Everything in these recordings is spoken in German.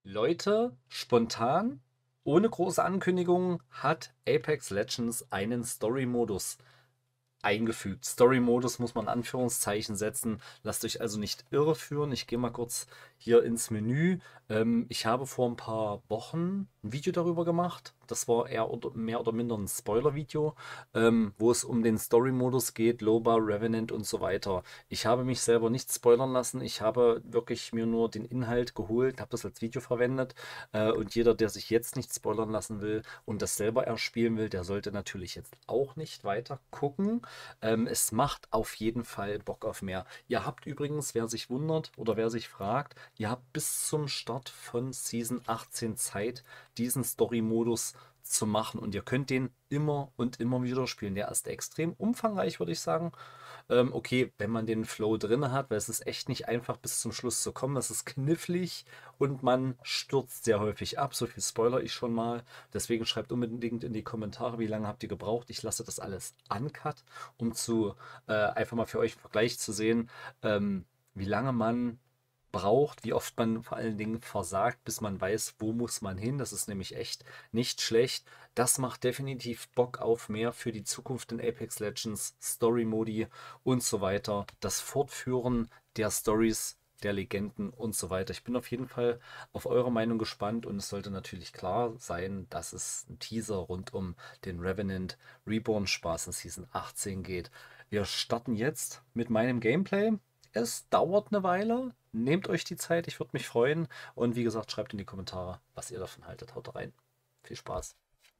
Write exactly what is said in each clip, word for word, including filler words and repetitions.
Leute, spontan, ohne große Ankündigung, hat Apex Legends einen Story-Modus eingefügt. Story-Modus muss man in Anführungszeichen setzen. Lasst euch also nicht irreführen. Ich gehe mal kurz hier ins Menü. Ähm, ich habe vor ein paar Wochen ein Video darüber gemacht. Das war eher oder, mehr oder minder ein Spoiler-Video, ähm, wo es um den Story-Modus geht, Loba, Revenant und so weiter. Ich habe mich selber nicht spoilern lassen. Ich habe wirklich mir nur den Inhalt geholt, habe das als Video verwendet. Äh, und jeder, der sich jetzt nicht spoilern lassen will und das selber erspielen will, der sollte natürlich jetzt auch nicht weiter gucken. Ähm, es macht auf jeden Fall Bock auf mehr. Ihr habt übrigens, wer sich wundert oder wer sich fragt, ihr habt bis zum Start von Season achtzehn Zeit, diesen Story-Modus zu machen und ihr könnt den immer und immer wieder spielen. Der ist extrem umfangreich, würde ich sagen. Ähm, okay, wenn man den Flow drin hat, weil es ist echt nicht einfach bis zum Schluss zu kommen. Es ist knifflig und man stürzt sehr häufig ab. So viel spoiler ich schon mal. Deswegen schreibt unbedingt in die Kommentare, wie lange habt ihr gebraucht. Ich lasse das alles uncut, um zu äh, einfach mal für euch einen Vergleich zu sehen, ähm, wie lange man braucht, wie oft man vor allen Dingen versagt, bis man weiß, wo muss man hin. Das ist nämlich echt nicht schlecht. Das macht definitiv Bock auf mehr für die Zukunft in Apex Legends, Story-Modi und so weiter. Das Fortführen der Stories, der Legenden und so weiter. Ich bin auf jeden Fall auf eure Meinung gespannt und es sollte natürlich klar sein, dass es ein Teaser rund um den Revenant Reborn Spaß in Season achtzehn geht. Wir starten jetzt mit meinem Gameplay. Es dauert eine Weile. Nehmt euch die Zeit, ich würde mich freuen. Und wie gesagt, schreibt in die Kommentare, was ihr davon haltet. Haut rein. Viel Spaß.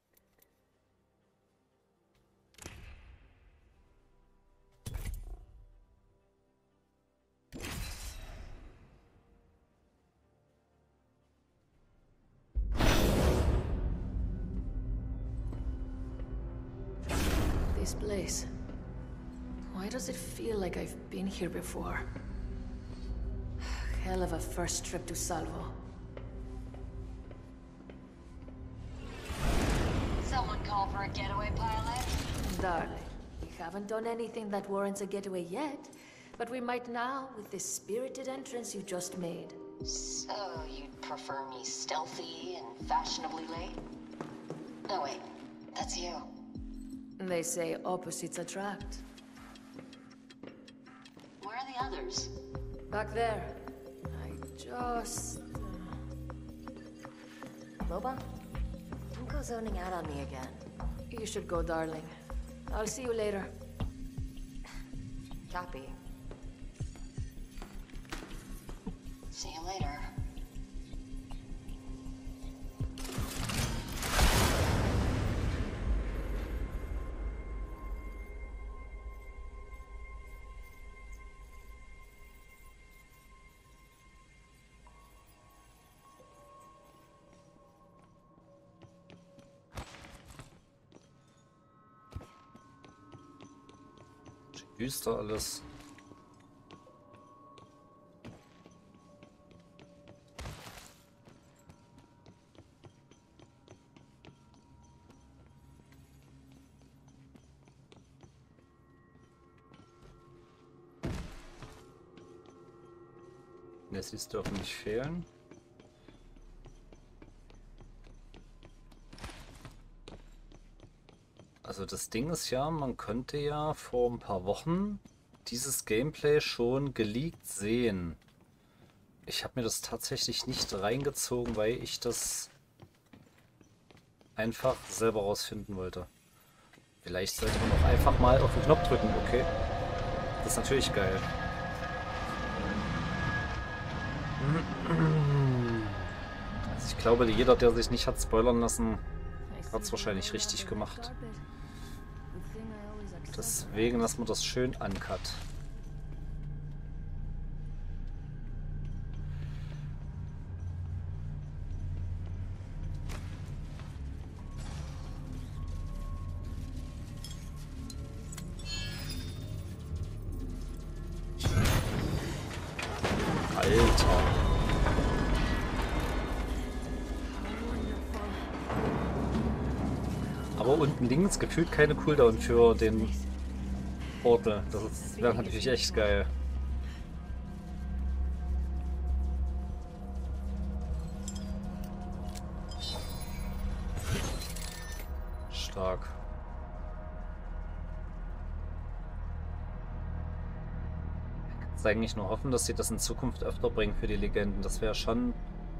This place. Why does it feel like I've been here before? Hell of a first trip to Salvo. Someone call for a getaway pilot? Darling, we haven't done anything that warrants a getaway yet, but we might now with this spirited entrance you just made. So, you'd prefer me stealthy and fashionably late? No, wait. That's you. They say opposites attract. Where are the others? Back there. I just... Loba? Don't go zoning out on me again. You should go, darling. I'll see you later. Copy. See you later. Düster alles. Nessies dürfen nicht fehlen. Also das Ding ist ja, man könnte ja vor ein paar Wochen dieses Gameplay schon geleakt sehen. Ich habe mir das tatsächlich nicht reingezogen, weil ich das einfach selber rausfinden wollte. Vielleicht sollte man auch einfach mal auf den Knopf drücken, okay? Das ist natürlich geil. Also ich glaube, jeder, der sich nicht hat spoilern lassen, hat es wahrscheinlich richtig gemacht. Deswegen lassen wir das schön uncut. Alter. Aber unten links gefühlt keine Cooldown für den Portal. Das wäre natürlich echt geil. stark. Jetzt eigentlich nur hoffen, dass sie das in Zukunft öfter bringen für die Legenden. Das wäre schon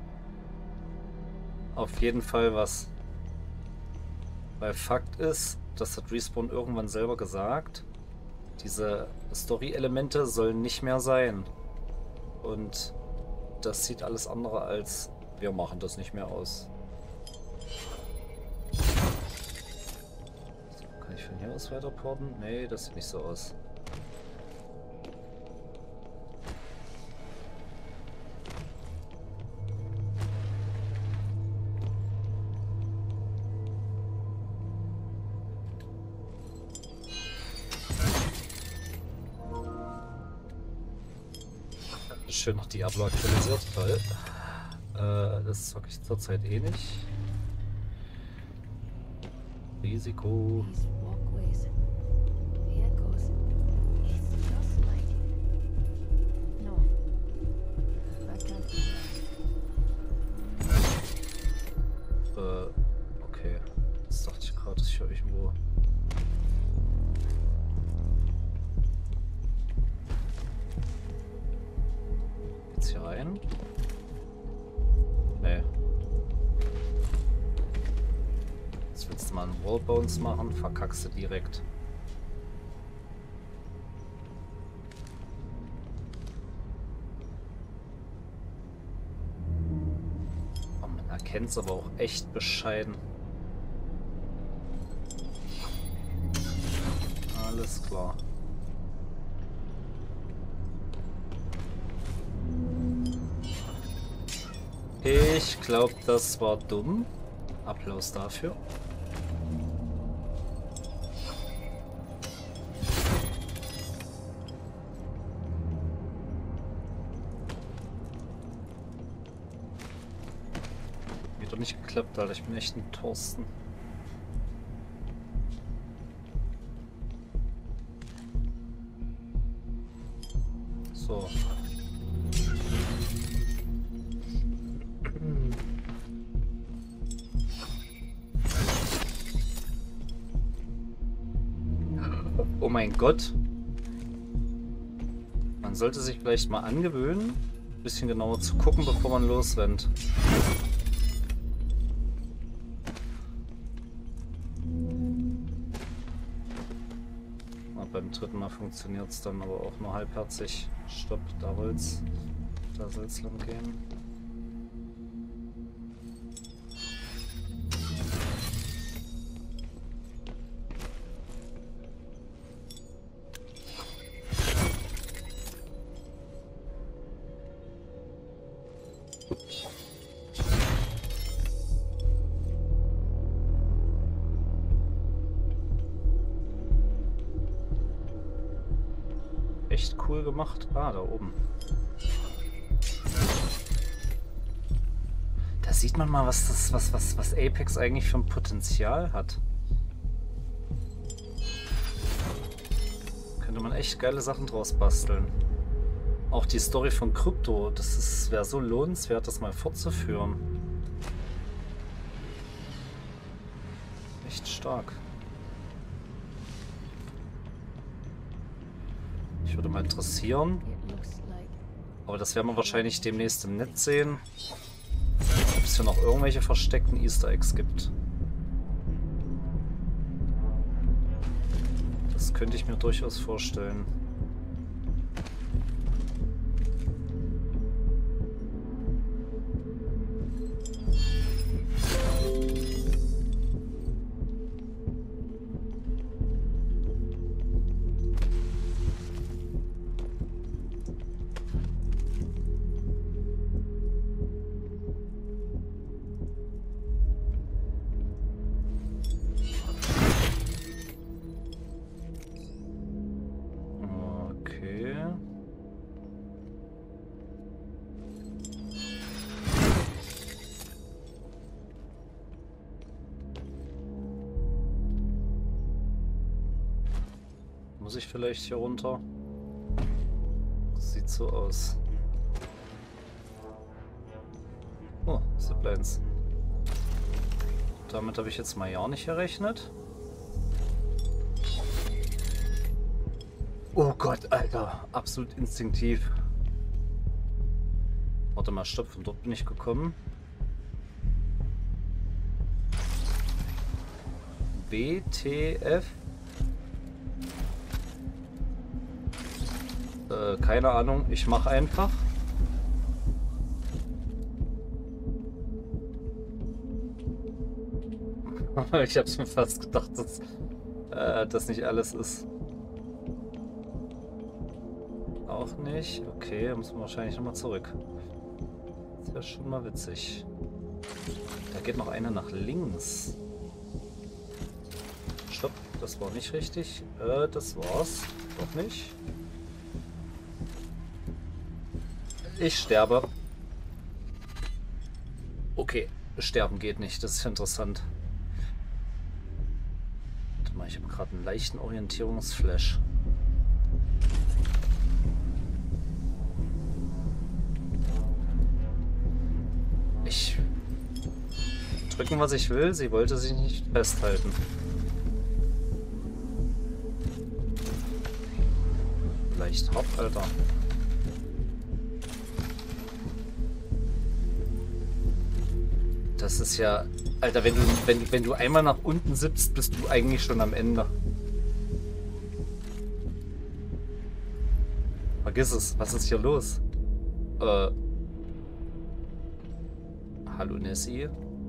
auf jeden Fall was. Weil Fakt ist, das hat Respawn irgendwann selber gesagt, diese Story-Elemente sollen nicht mehr sein. Und das sieht alles andere als, wir machen das nicht mehr aus. So, kann ich von hier aus weiterporten? Nee, das sieht nicht so aus. Schön noch Diablo aktualisiert, toll. Äh, das zocke ich zurzeit eh nicht. Risiko. These walkways, the echoes. It's just like. No, that can't be right. Äh, okay. Das dachte ich gerade, dass ich hier irgendwo. Geht's hier rein? Nee. Jetzt willst du mal einen Wallbones machen, verkackst du direkt. Oh, man erkennt es aber auch echt bescheiden. Alles klar. Ich glaube, das war dumm. Applaus dafür. Wieder nicht geklappt, Alter. Ich bin echt ein Thorsten. So. Oh mein Gott. Man sollte sich vielleicht mal angewöhnen, ein bisschen genauer zu gucken, bevor man losrennt. Und beim dritten Mal funktioniert es dann aber auch nur halbherzig. Stopp, da soll's, da soll's lang gehen. Echt cool gemacht. Ah, da oben. Da sieht man mal, was das, was, was, was Apex eigentlich für ein Potenzial hat. Könnte man echt geile Sachen draus basteln. Auch die Story von Krypto, das wäre so lohnenswert, das mal fortzuführen. Echt stark. Ich würde mal interessieren, aber das werden wir wahrscheinlich demnächst im Netz sehen, ob es hier noch irgendwelche versteckten Easter Eggs gibt. Das könnte ich mir durchaus vorstellen. Muss ich vielleicht hier runter? Sieht so aus. Oh, Ziplines. Damit habe ich jetzt mal ja nicht gerechnet. Oh Gott, Alter. Absolut instinktiv. Warte mal, stopp. Von dort bin ich gekommen. W T F? Äh, keine Ahnung. Ich mache einfach. Ich hab's mir fast gedacht, dass äh, das nicht alles ist. Auch nicht. Okay, da müssen wir wahrscheinlich nochmal zurück. Das wäre schon mal witzig. Da geht noch eine nach links. Stopp, das war nicht richtig. Äh, das war's. Doch nicht. Ich sterbe. Okay, sterben geht nicht. Das ist interessant. Warte mal, ich habe gerade einen leichten Orientierungsflash. Ich drücken, was ich will. Sie wollte sich nicht festhalten. Leicht hart, Alter. Das ist ja... Alter, wenn du, wenn, wenn du einmal nach unten sippst, bist du eigentlich schon am Ende. Vergiss es. Was ist hier los? Äh... Hallo Nessie.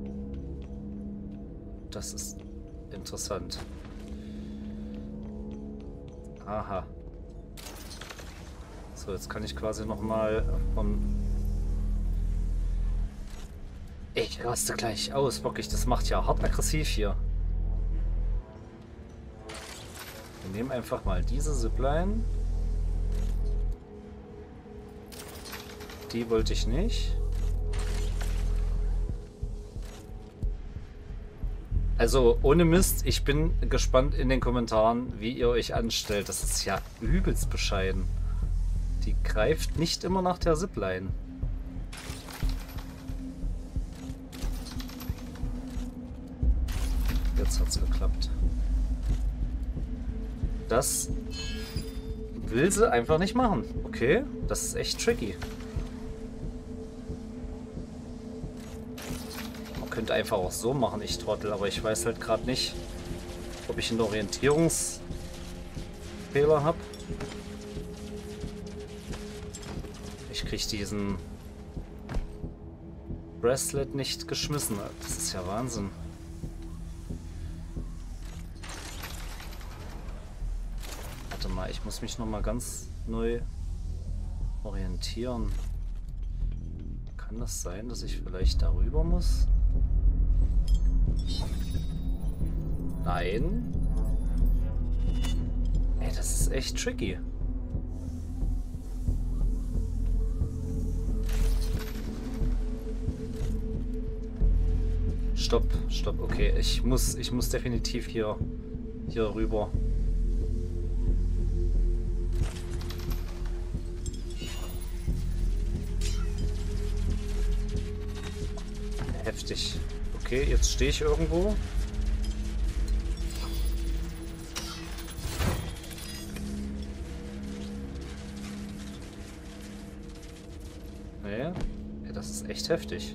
Das ist interessant. Aha. So, jetzt kann ich quasi nochmal von... Ich raste gleich aus, wirklich. Das macht ja hart aggressiv hier. Wir nehmen einfach mal diese Zipline. Die wollte ich nicht. Also ohne Mist, ich bin gespannt in den Kommentaren, wie ihr euch anstellt. Das ist ja übelst bescheiden. Die greift nicht immer nach der Zipline. Jetzt hat's geklappt. Das will sie einfach nicht machen. Okay, das ist echt tricky. Man könnte einfach auch so machen, ich Trottel, aber ich weiß halt gerade nicht, ob ich einen Orientierungsfehler habe. Ich kriege diesen Bracelet nicht geschmissen. Das ist ja Wahnsinn. Warte mal, ich muss mich noch mal ganz neu orientieren. Kann das sein, dass ich vielleicht darüber muss? Nein. Ey, das ist echt tricky. Stopp, stopp, okay. Ich muss, ich muss definitiv hier, hier rüber. Heftig. Okay, jetzt stehe ich irgendwo. Nee, ja, das ist echt heftig.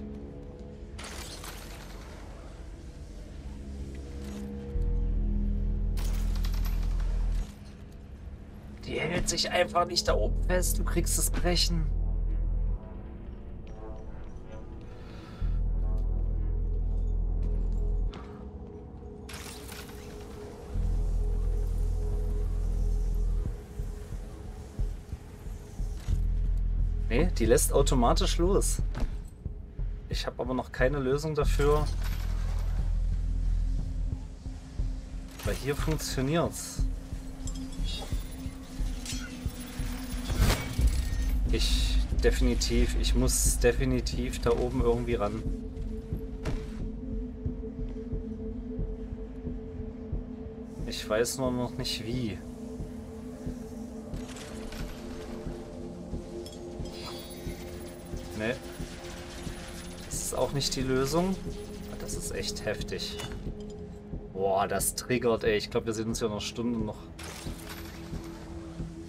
Die hält sich einfach nicht da oben fest. Du kriegst das Brechen. Nee, die lässt automatisch los. Ich habe aber noch keine Lösung dafür. Weil hier funktioniert's. Ich definitiv, ich muss definitiv da oben irgendwie ran. Ich weiß nur noch nicht wie. Ne. Das ist auch nicht die Lösung. Das ist echt heftig. Boah, das triggert, ey. Ich glaube, wir sehen uns ja noch Stunden noch.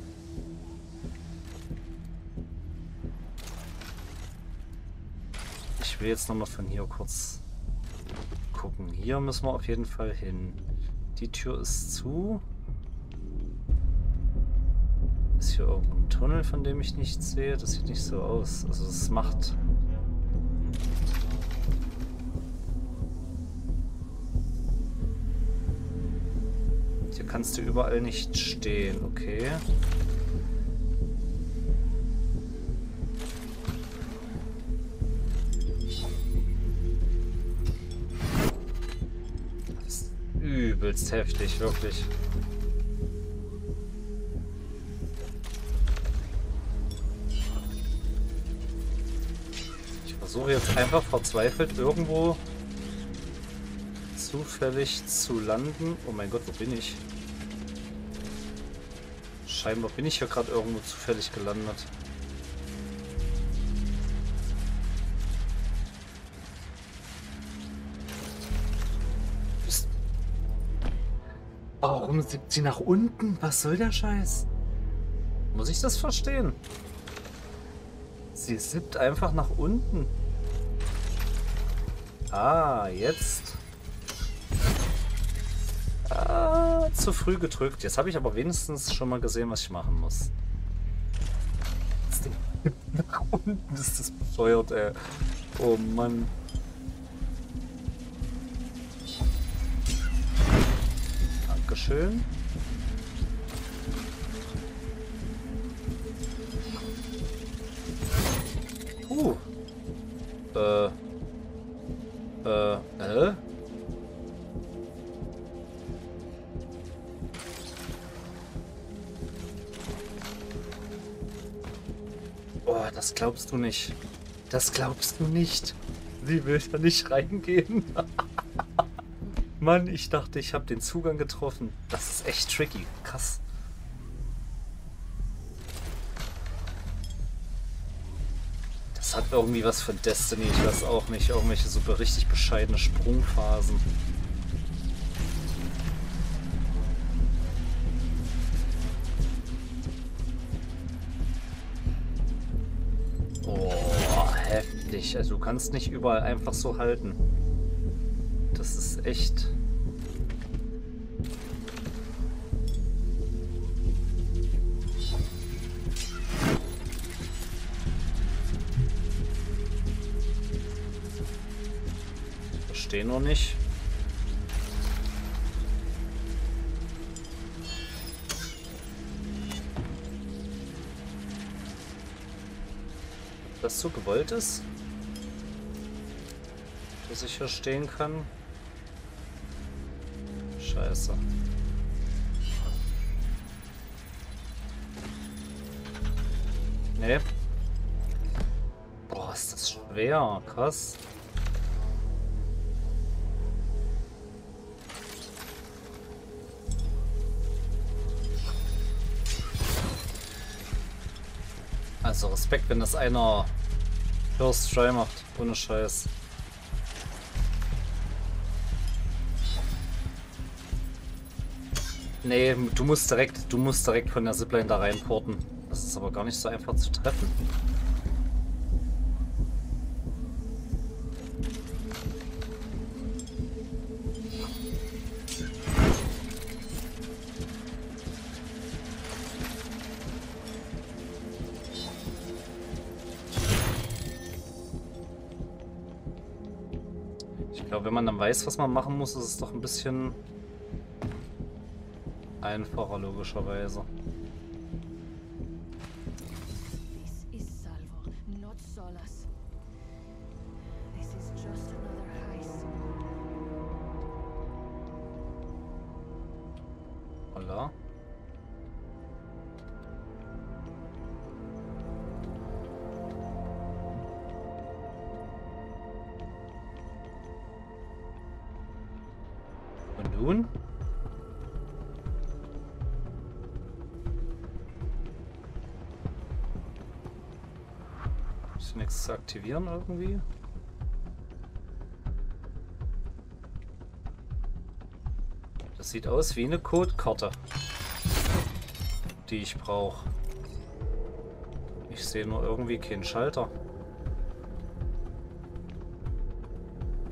Ich will jetzt nochmal von hier kurz gucken. Hier müssen wir auf jeden Fall hin. Die Tür ist zu. Ist hier irgendwo ein Tunnel, von dem ich nichts sehe? Das sieht nicht so aus. Also es macht... Hier kannst du überall nicht stehen, okay. Das ist übelst heftig, wirklich. Ich versuche jetzt einfach verzweifelt irgendwo zufällig zu landen. Oh mein Gott, wo bin ich? Scheinbar bin ich hier gerade irgendwo zufällig gelandet. Ist... Warum sieht sie nach unten? Was soll der Scheiß? Muss ich das verstehen? Sie sippt einfach nach unten. Ah, jetzt. Ah, zu früh gedrückt. Jetzt habe ich aber wenigstens schon mal gesehen, was ich machen muss. Das Ding nach unten ist das bescheuert, ey. Oh Mann. Dankeschön. Uh. Äh. Äh. Äh? Oh, das glaubst du nicht. Das glaubst du nicht. Sie will da nicht reingehen. Mann, ich dachte, ich habe den Zugang getroffen. Das ist echt tricky. Krass. Das hat irgendwie was von Destiny. Ich weiß auch nicht. Irgendwelche super richtig bescheidene Sprungphasen. Also du kannst nicht überall einfach so halten. Das ist echt... Verstehe noch nicht. Ob das so gewollt ist? Dass ich hier stehen kann. Scheiße. Nee. Boah, ist das schwer. Krass. Also Respekt, wenn das einer First Try macht. Ohne Scheiß. Nee, du musst direkt, du musst direkt von der Zipline da reinporten. Das ist aber gar nicht so einfach zu treffen. Ich glaube, wenn man dann weiß, was man machen muss, ist es doch ein bisschen einfacher, logischerweise. This is Salvo, not Solas. This is just another heist. Holla. Und nun? Ist nichts zu aktivieren irgendwie? Das sieht aus wie eine Codekarte, die ich brauche. Ich sehe nur irgendwie keinen Schalter.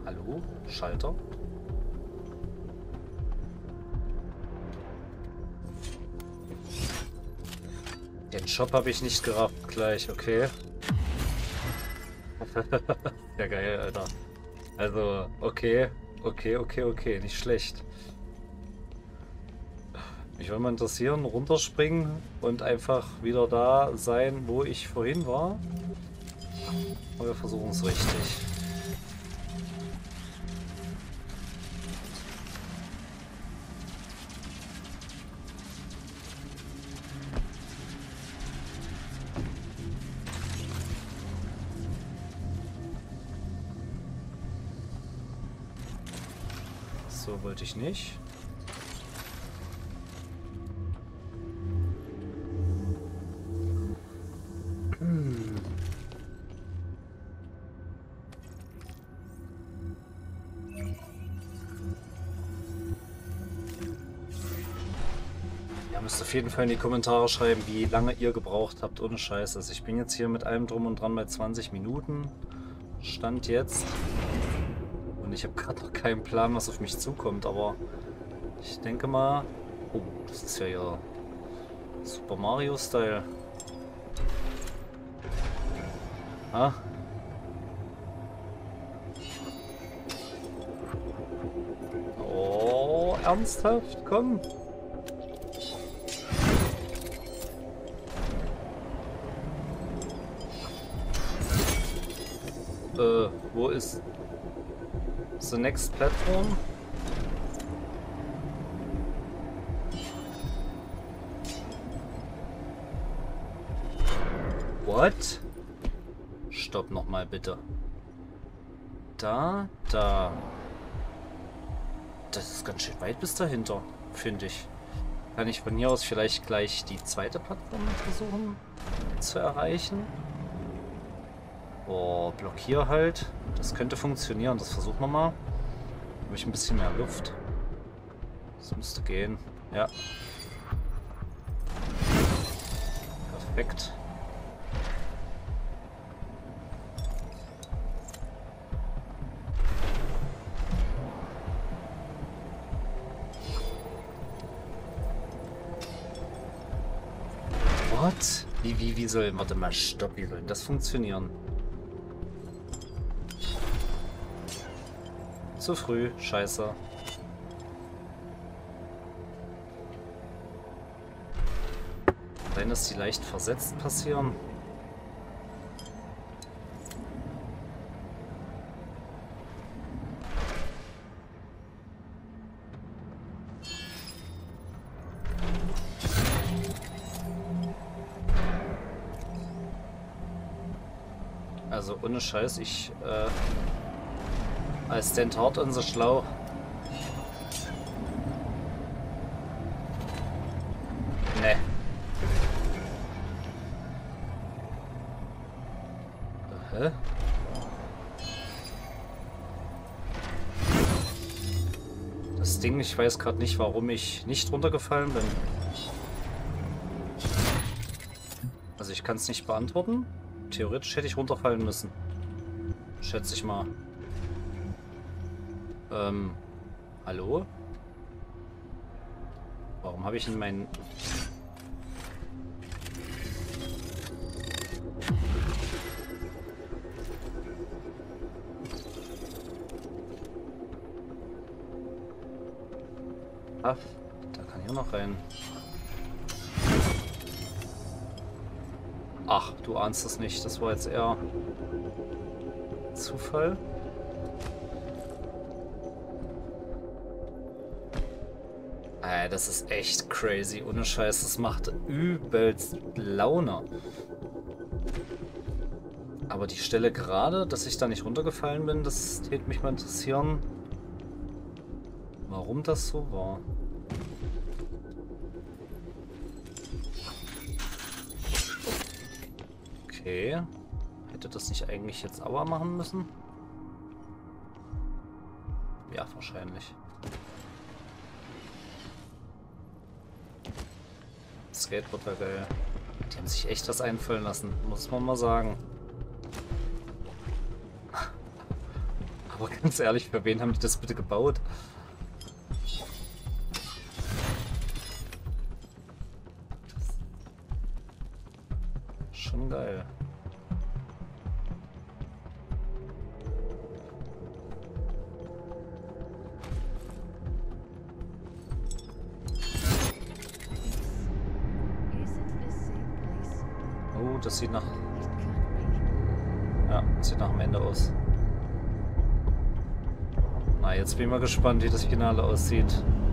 Hallo? Schalter? Den Shop habe ich nicht gerafft gleich, okay. Ja, geil, Alter. Also, okay, okay, okay, okay, nicht schlecht. Mich würde mal interessieren, runterspringen und einfach wieder da sein, wo ich vorhin war. Aber wir versuchen es richtig. So wollte ich nicht. Ihr müsst auf jeden Fall in die Kommentare schreiben, wie lange ihr gebraucht habt, ohne Scheiß. Also ich bin jetzt hier mit allem drum und dran bei zwanzig Minuten. Stand jetzt. Und ich habe gerade noch keinen Plan, was auf mich zukommt, aber ich denke mal... Oh, das ist ja ja Super Mario-Style. Ah. Oh, ernsthaft? Komm. Äh, wo ist the next platform? What? Stopp nochmal bitte. Da, da. Das ist ganz schön weit bis dahinter, finde ich. Kann ich von hier aus vielleicht gleich die zweite Plattform versuchen zu erreichen? Oh, blockier halt. Das könnte funktionieren. Das versuchen wir mal. Habe ich ein bisschen mehr Luft. Das müsste gehen. Ja. Perfekt. What? Wie, wie, wie soll... Warte mal, stopp. Wie soll das funktionieren? Zu früh. Scheiße. Sein, dass die leicht versetzt passieren. Also ohne Scheiß, ich äh, als stand hart und so schlau. Ne. Hä? Das Ding, ich weiß gerade nicht, warum ich nicht runtergefallen bin. Also ich kann es nicht beantworten. Theoretisch hätte ich runterfallen müssen. Schätze ich mal. Ähm, hallo? Warum habe ich in meinen... Ah, da kann ich auch noch rein. Ach, du ahnst es nicht. Das war jetzt eher Zufall. Ey, das ist echt crazy. Ohne Scheiß, das macht übelst Laune. Aber die Stelle gerade, dass ich da nicht runtergefallen bin, das täte mich mal interessieren, warum das so war. Okay. Hätte das nicht eigentlich jetzt Aua machen müssen? Ja, wahrscheinlich. Skateboard war geil. Die haben sich echt was einfallen lassen, muss man mal sagen. Aber ganz ehrlich, für wen haben die das bitte gebaut? Das ist schon geil. Oh, das sieht nach... Ja, das sieht nach dem Ende aus. Na, jetzt bin ich mal gespannt, wie das Finale aussieht.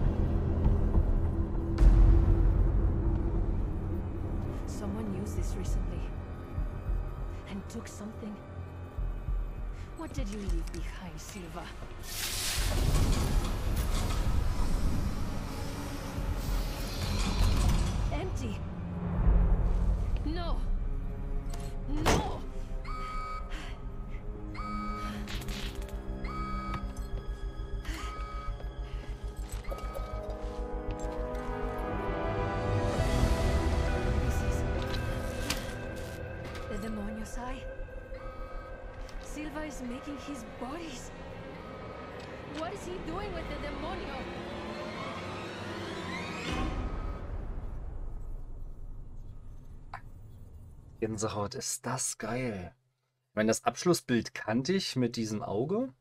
Someone used this recently and took something. What did you leave behind, Silva? Empty. No. No. This is the demonio's eye. Silva is making his bodies. What is he doing with the demonio? Gänsehaut, ist das geil. Ich meine, das Abschlussbild kannte ich mit diesem Auge.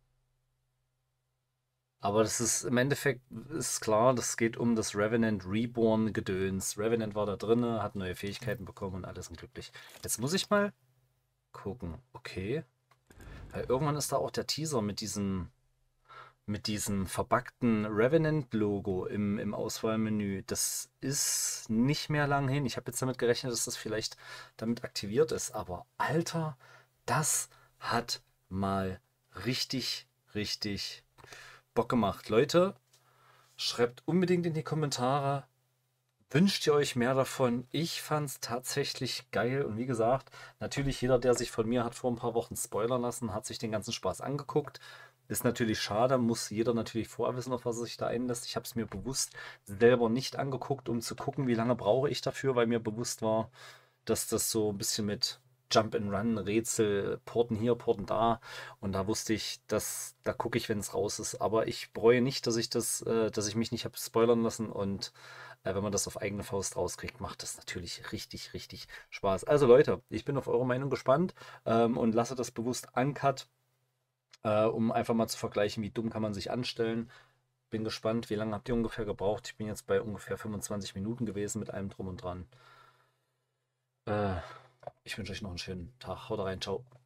Aber das ist im Endeffekt ist klar, das geht um das Revenant Reborn Gedöns. Revenant war da drinne, hat neue Fähigkeiten bekommen und alles sind glücklich. Jetzt muss ich mal gucken. Okay. Weil irgendwann ist da auch der Teaser mit diesem mit diesem verbackten Revenant-Logo im, im Auswahlmenü. Das ist nicht mehr lang hin. Ich habe jetzt damit gerechnet, dass das vielleicht damit aktiviert ist. Aber Alter, das hat mal richtig, richtig Bock gemacht. Leute, schreibt unbedingt in die Kommentare, wünscht ihr euch mehr davon? Ich fand es tatsächlich geil. Und wie gesagt, natürlich jeder, der sich von mir hat vor ein paar Wochen spoilern lassen, hat sich den ganzen Spaß angeguckt. Ist natürlich schade, muss jeder natürlich vorher wissen, auf was er sich da einlässt. Ich habe es mir bewusst selber nicht angeguckt, um zu gucken, wie lange brauche ich dafür, weil mir bewusst war, dass das so ein bisschen mit Jump and Run, Rätsel, Porten hier, Porten da. Und da wusste ich, dass da gucke ich, wenn es raus ist. Aber ich bereue nicht, dass ich das, äh, dass ich mich nicht habe spoilern lassen. Und äh, wenn man das auf eigene Faust rauskriegt, macht das natürlich richtig, richtig Spaß. Also Leute, ich bin auf eure Meinung gespannt ähm, und lasse das bewusst uncut. Äh, um einfach mal zu vergleichen, wie dumm kann man sich anstellen. Bin gespannt, wie lange habt ihr ungefähr gebraucht? Ich bin jetzt bei ungefähr fünfundzwanzig Minuten gewesen mit allem drum und dran. Äh, ich wünsche euch noch einen schönen Tag. Haut rein, ciao.